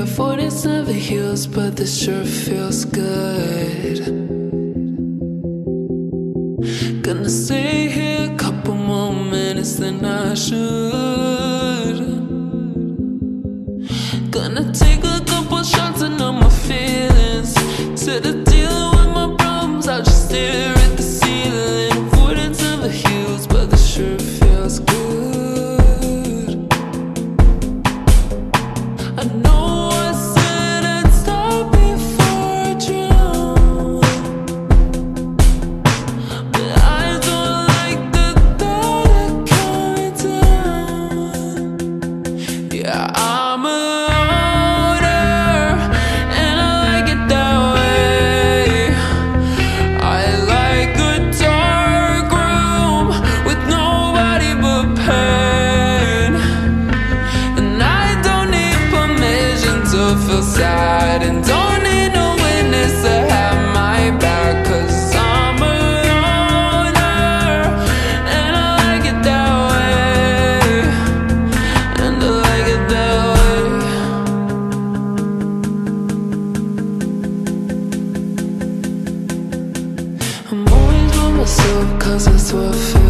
avoidance never heals, but this sure feels good. Gonna stay here a couple more minutes than I should. Gonna take a couple shots and know my feelings. Instead of dealing with my problems, I'll just stare at the ceiling. Avoidance never heals, but this sure feels good. I know I said I'd stop before I drown, but I don't like the thought of coming down. Yeah, I'm a loner, and I like it that way. I like a dark room with nobody but pain, and I don't need permission to feel sad, and don't need no witness to have my back. 'Cause I'm a loner, and I like it that way, and I like it that way. I'm always by myself, 'cause that's what feels